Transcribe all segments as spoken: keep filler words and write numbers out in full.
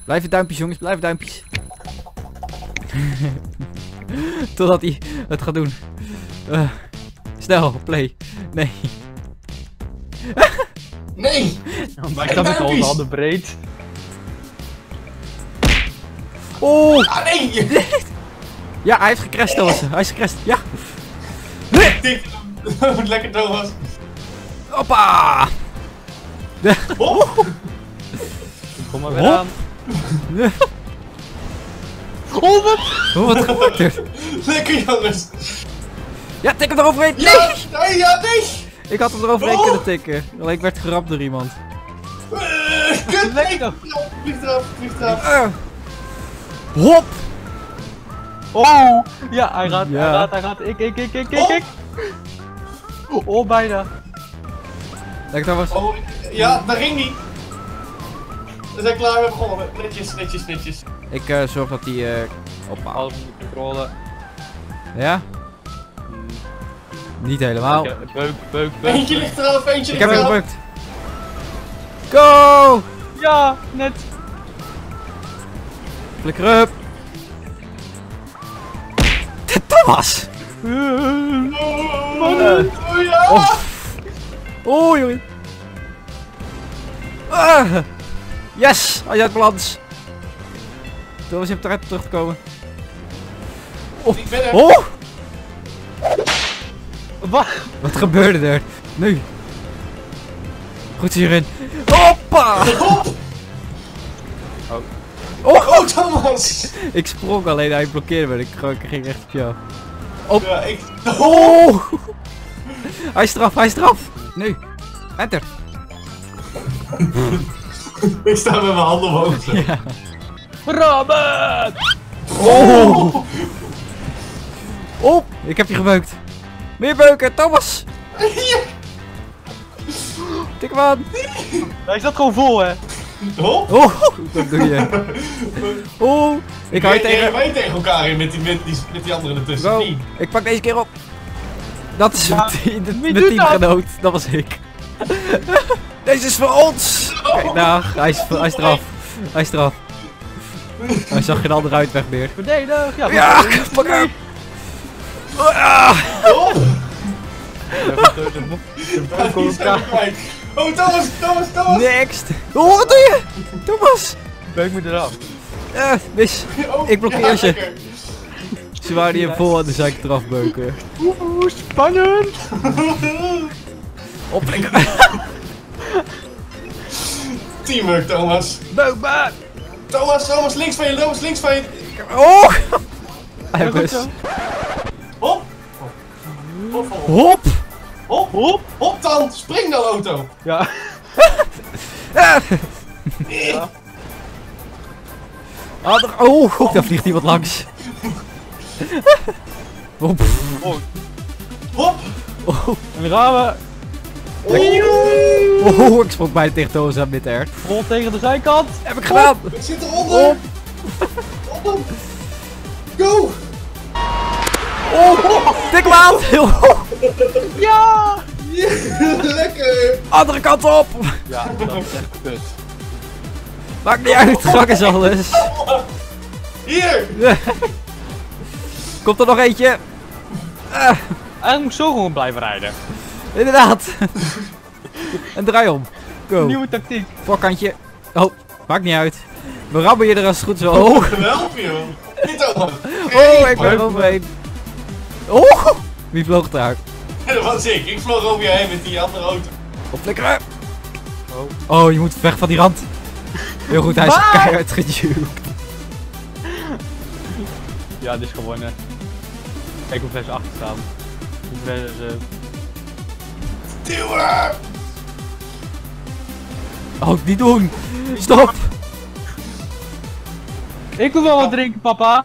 Blijven duimpjes jongens, blijven duimpjes. Totdat hij het gaat doen. Uh, snel, play. Nee. Nee! Maar ik had het al handen breed. Oh! Ah, nee! Ja, hij heeft gecrashed, Thomas. Hij is gecrashed. Ja. Nee! Dik. Lekker Thomas. Hoppa! Oh! Kom maar weer aan. Oh, wat? Oh, wat gebeurt er? Lekker jongens. Ja, tik hem eroverheen. Nee! Ja! Nee, ja, nee! Ik had hem eroverheen Oh. kunnen tikken. Alleen ik werd gerapt door iemand. Uh, kut, nee! Lekker. Vlieg eraf, vlieg eraf. Uh. Hop! Oh! Ja, hij gaat, Ja. hij gaat, hij gaat. Ik, ik, ik, ik, ik, Oh. ik. Oh, bijna. Lekker Thomas. Oh, ja, daar ging die. We zijn klaar, we hebben gewonnen. Netjes, netjes, netjes. Ik uh, zorg dat hij... Uh, hoppa. Alles onder controle. Ja? Niet helemaal. Ja, beuk, beuk, beuk. Eentje ligt eraf, eentje Ik ligt heb hem eraf. gebukt. Go! Ja, net. Flikker up. Thomas! Oh, oh ja! Oh. Oh, jongen. Ah. Yes! Hij is uit balans. Thomas, je hebt eruit terug te komen. Oh. Ik ben er. Oh! Wat? Wat gebeurde er? Nu. Goed hierin. Hoppa! Hop! Oh! Oh, Thomas! Ik sprong alleen, hij blokkeerde me. Ik, gewoon- ik ging echt op jou. Op. Ja, ik... Oh! Hij is eraf, hij is eraf. Nu. Enter. Ik sta met mijn handen omhoog. zo. Ja. Robben! Oh! Oh! Ik heb je gebeukt. Meer beuken, Thomas! Ja. Tik hem aan. Hij zat gewoon vol, hè? Hop! Oh! Wat doe je? Oh! Ik hou je Tegen tegen. wij tegen elkaar in met die, met die, met die anderen ertussen. Go. Die. Ik pak deze keer op. Dat is Ja, mijn team- wie mijn doet teamgenoot. Dat was ik. Deze is voor ons! Kijk nou, hij is, hij is eraf. Hij is eraf. Hij zag geen andere uitweg meer. Verdedig! Ja, Ja, pak hem! Ah. Oh! Ja, de- de- de beuk Die op zijn elkaar. we kwijt. Oh, Thomas, Thomas, Thomas! Next! Oh, wat doe je? Thomas! De beuk moet eraf. Eh, mis. Oh, Ik blokkeer ja, ze. lekker. Ze waren hier vol en de zei ik eraf beuken. Oeh, spannend! Opflikkeren. Teamwork, Thomas. Beuk, beuk! Thomas, Thomas, links van je, Thomas, links van je. Oh! Hij Ja, goed is. zo. Hop! Hop, hop, Hop! hop, hop, hop dan! Spring dan, auto! Ja. Ah. Eh. Ah, er- oh, daar vliegt iemand langs. Hop. Oh, Hop! Oh, en dan gaan we. oh, ik sprong bijna tegen Thomas aan dit er. Vol tegen de zijkant. Heb ik gedaan. Ik zit eronder! Hop. Hop! Go! Oh, tik hem aan. Ja! Yeah, lekker! Andere kant op. Ja, dat is echt kut. Maakt niet uit, gak is alles. Hier! Komt er nog eentje? Ah, Eigenlijk moet ik zo gewoon blijven rijden. inderdaad. En draai om. Go. Nieuwe tactiek. Voorkantje. Oh, maakt niet uit. We rammen je er als het goed is wel. Oh, Help je, man! Niet Thomas! oh ik ben er overheen. Oh, wie vloog eruit? Dat was ik. Ik vloog over je heen met die andere auto. Opflikkeren. Oh, je moet weg van die rand. Heel goed, hij is Waar? keihard geduwd. Ja, dit is gewonnen. Kijk hoe ver ze achter staan. Hoe ver ze... Duwen! Oh, niet doen. Stop. Ik wil wel wat drinken, papa.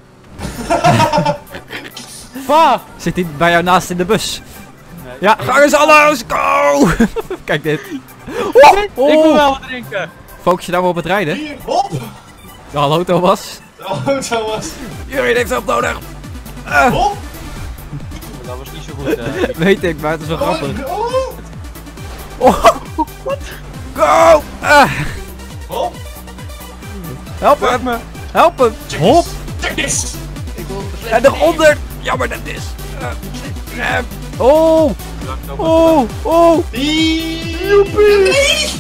Pa! Zit hij bij jou naast in de bus? Nee. Ja, ga eens alles. Go. Kijk dit. Ik Oh, wil oh. wel wat drinken. Focus je nou maar op het rijden? Hier, hop! Ja, hallo Thomas. Oh, Thomas. Iedereen heeft hulp nodig. Ah, Hop! Dat was niet zo goed. eh. weet ik, maar het is wel grappig. Oh, Oh, go. Ah. hop! Help hem! me. Help hem! Check Hop! this. Check this. Ik wil En eronder! Jammer dat is. Uh, uh, oh! Oh! Oh! Joepie.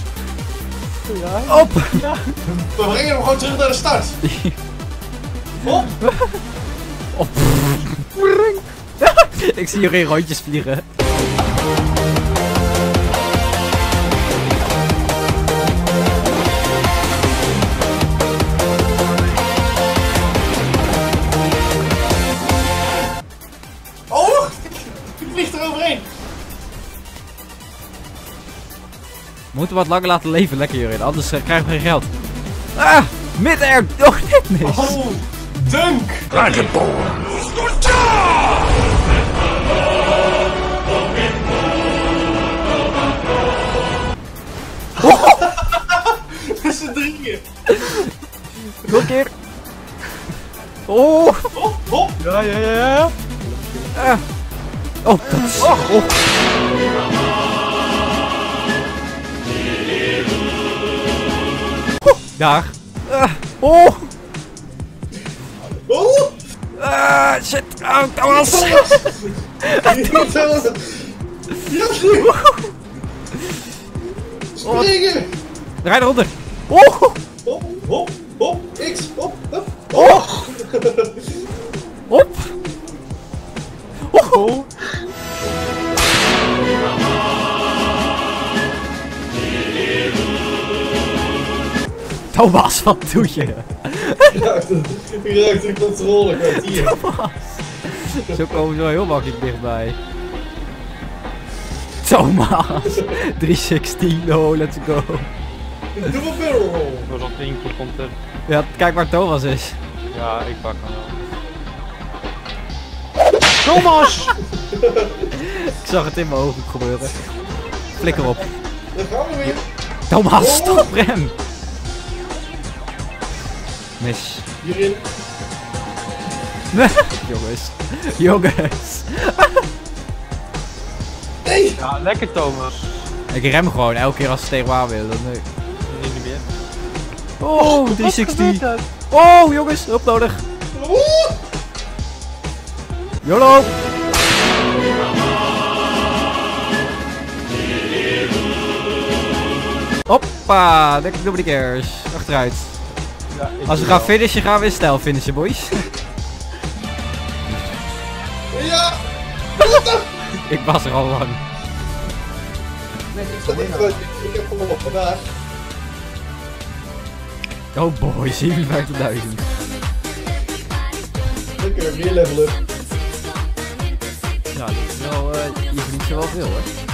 Op! We brengen hem gewoon terug naar de start. Hop. Op! Ik zie hier geen rondjes vliegen. Oh! Ik vlieg er overheen. We moeten wat langer laten leven, lekker Jurin, anders uh, krijgen we geen geld. Ah! Mid-air! Oh, net mis! Oh! Dunk! Met z'n drieën. Nog een keer! Oh! Hop, hop. Ja, ja, ja, ja. Ah. Oh, dat is... Oh! Oh. Daar! Ah. Oh! Oh! Ah, shit! Oh, Thomas! Ja, springen! Rij eronder! Oh! Hop, hop, hop, X, hop, hop, Oh! Hop! Oh! Thomas, wat doe je? Ik raakte, ik raakte de controle kwijt hier. Thomas! Zo komen we zo heel makkelijk dichtbij. Thomas! driehonderdzestien, oh, let's go. Double barrel roll. Dat was op één keer komt er. Ja, kijk waar Thomas is. Ja, ik pak hem wel. Thomas! Ik zag het in mijn ogen gebeuren. Flikker op. Daar gaan we weer. Thomas, stop rem! Mis. Hierin. Jongens. Jongens. Nee! Ja, lekker Thomas. Ik rem gewoon elke keer als ze tegen me aan willen. Dan, nee. Nee, niet meer. Oh, driehonderdzestig. Oh, jongens, hulp nodig. Oeh! YOLO! Hoppa, lekker dubbele keers. Achteruit. Ja, ik Als we doe gaan wel. finishen, gaan we in stijl finishen, boys. Ja! Ik was er al lang. Nee, ik Dat wil is winnen. goed. Ik heb gewonnen vandaag. Oh boy, zevenenvijftigduizend. Lekker, weer level up. Nou, dat is wel, uh, je verdient er wel veel hoor.